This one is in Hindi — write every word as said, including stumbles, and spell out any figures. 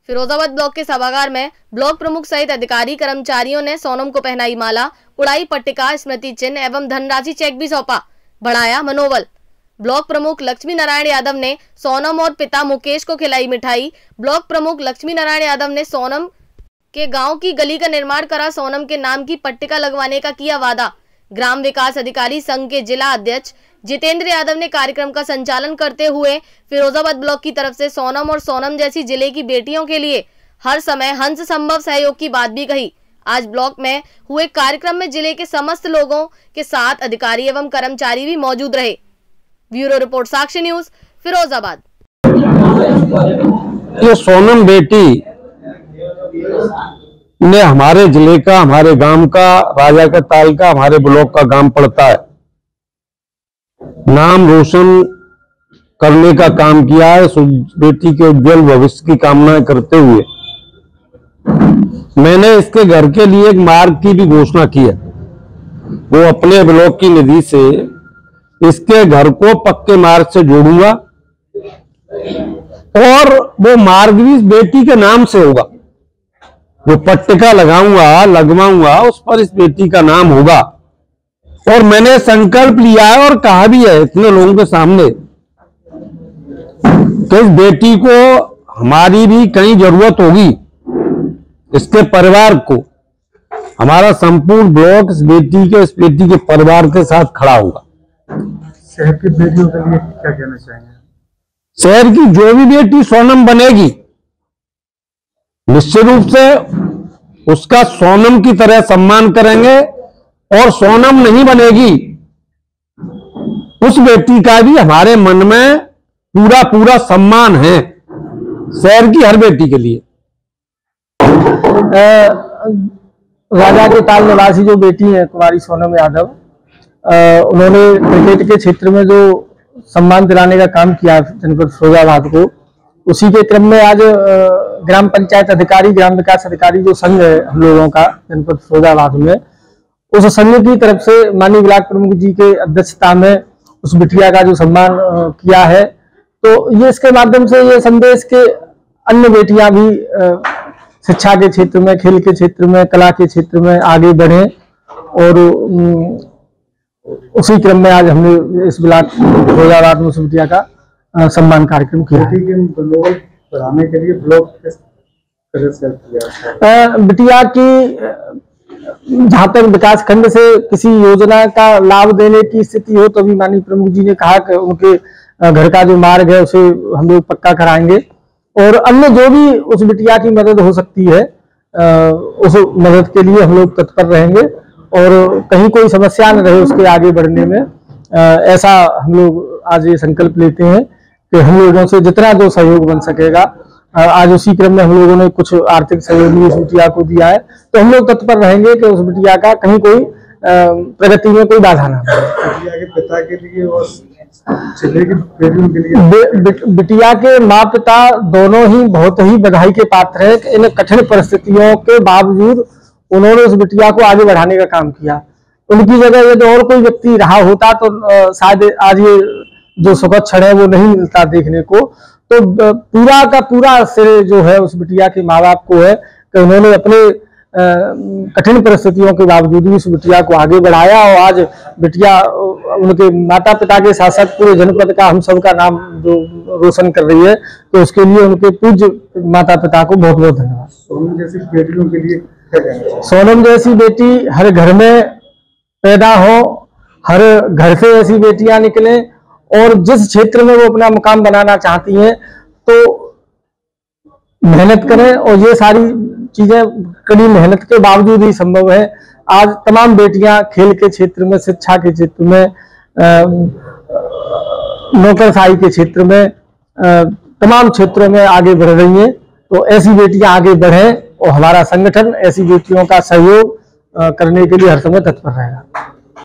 फिरोजाबाद ब्लॉक के सभागार में ब्लॉक प्रमुख सहित अधिकारी कर्मचारियों ने सोनम को पहनाई माला, उड़ाई पट्टिका, स्मृति चिन्ह एवं धनराशि चेक भी सौंपा, बढ़ाया मनोबल। ब्लॉक प्रमुख लक्ष्मी नारायण यादव ने सोनम और पिता मुकेश को खिलाई मिठाई। ब्लॉक प्रमुख लक्ष्मी नारायण यादव ने सोनम के गांव की गली का निर्माण करा, सोनम के नाम की पट्टिका लगवाने का किया वादा। ग्राम विकास अधिकारी संघ के जिला अध्यक्ष जितेंद्र यादव ने कार्यक्रम का संचालन करते हुए फिरोजाबाद ब्लॉक की तरफ से सोनम और सोनम जैसी जिले की बेटियों के लिए हर समय हंस संभव सहयोग की बात भी कही। आज ब्लॉक में हुए कार्यक्रम में जिले के समस्त लोगों के साथ अधिकारी एवं कर्मचारी भी मौजूद रहे। Bureau report, Sakshi news, Firozabad. ये सोनम बेटी ने हमारे जिले का, हमारे गांव का, राजा के ताल का, हमारे ब्लॉक का गांव पड़ता है, नाम रोशन करने का काम किया है। बेटी के उज्जवल भविष्य की कामना करते हुए मैंने इसके घर के लिए एक मार्ग की भी घोषणा की है। वो अपने ब्लॉक की निधि से इसके घर को पक्के मार्ग से जोड़ूंगा और वो मार्ग भी बेटी के नाम से होगा। वो पट्टिका लगाऊंगा, लगवाऊंगा, उस पर इस बेटी का नाम होगा। और मैंने संकल्प लिया है और कहा भी है इतने लोगों के सामने कि इस बेटी को हमारी भी कहीं जरूरत होगी, इसके परिवार को, हमारा संपूर्ण ब्लॉक इस बेटी के इस बेटी के परिवार के साथ खड़ा होगा। शहर की बेटियों के लिए क्या कहना चाहेंगे? शहर की जो भी बेटी सोनम बनेगी, निश्चित रूप से उसका सोनम की तरह सम्मान करेंगे, और सोनम नहीं बनेगी उस बेटी का भी हमारे मन में पूरा पूरा सम्मान है, शहर की हर बेटी के लिए। राजा के ताल निवासी जो बेटी है कुमारी सोनम यादव, उन्होंने क्रिकेट के क्षेत्र में जो सम्मान दिलाने का काम किया जनपद फिरोजाबाद को, उसी के क्रम में आज ग्राम पंचायत अधिकारी, ग्राम विकास अधिकारी जो संघ है हम लोगों का जनपद फिरोजाबाद में, उस संघ की तरफ से माननीय ब्लॉक प्रमुख जी के अध्यक्षता में उस बिटिया का जो सम्मान किया है, तो ये इसके माध्यम से ये संदेश के अन्य बेटियां भी शिक्षा के क्षेत्र में, खेल के क्षेत्र में, कला के क्षेत्र में आगे बढ़े। और उसी क्रम में आज हमने इस ब्लॉक फिरोजाबाद में उस बिटिया का सम्मान कार्यक्रम किया। बढ़ाने के लिए ब्लॉक किस तरह से किया? बिटिया की जहां तक विकास खंड से किसी योजना का लाभ देने की स्थिति हो, तो अभी माननीय प्रमुख जी ने कहा कि उनके घर का जो मार्ग है उसे हम लोग पक्का कराएंगे, और अन्य जो भी उस बिटिया की मदद हो सकती है उस मदद के लिए हम लोग तत्पर रहेंगे, और कहीं कोई समस्या न रहे उसके आगे बढ़ने में। ऐसा हम लोग आज ये संकल्प लेते हैं कि हम लोगों से जितना जो सहयोग बन सकेगा, आज उसी क्रम में हम लोगों ने कुछ आर्थिक सहयोग भी उस बिटिया को दिया है, तो हम लोग तत्पर रहेंगे कि उस बिटिया का कहीं कोई प्रगति में कोई बाधा ना हो। बिटिया के पिता के लिए और जिले की बेटियों के लिए, बिटिया के माँ पिता दोनों ही बहुत ही बधाई के पात्र है कि इन कठिन परिस्थितियों के बावजूद उन्होंने उस बिटिया को आगे बढ़ाने का काम किया। उनकी जगह यदि और कोई व्यक्ति रहा होता तो शायद आज ये जो सुखद क्षण है वो नहीं मिलता देखने को। तो पूरा का पूरा श्रेय जो है उस बिटिया के माँ बाप को है कि उन्होंने अपने कठिन परिस्थितियों के बावजूद भी उस बिटिया को आगे बढ़ाया, और आज बिटिया उनके माता पिता के साथ साथ पूरे जनपद का, हम सब का नाम जो रोशन कर रही है, तो उसके लिए उनके पूज्य माता पिता को बहुत बहुत धन्यवाद। सोनम जैसी बेटियों के लिए क्या कहना चाहिए? सोनम जैसी बेटी हर घर में पैदा हो, हर घर से ऐसी बेटियां निकले, और जिस क्षेत्र में वो अपना मुकाम बनाना चाहती हैं तो मेहनत करें, और ये सारी चीजें कड़ी मेहनत के बावजूद ही संभव है। आज तमाम बेटियां खेल के क्षेत्र में, शिक्षा के क्षेत्र में, नौकरशाही के क्षेत्र में, तमाम क्षेत्रों में आगे बढ़ रही हैं। तो ऐसी बेटियां आगे बढ़ें, और हमारा संगठन ऐसी बेटियों का सहयोग करने के लिए हर समय तत्पर रहेगा।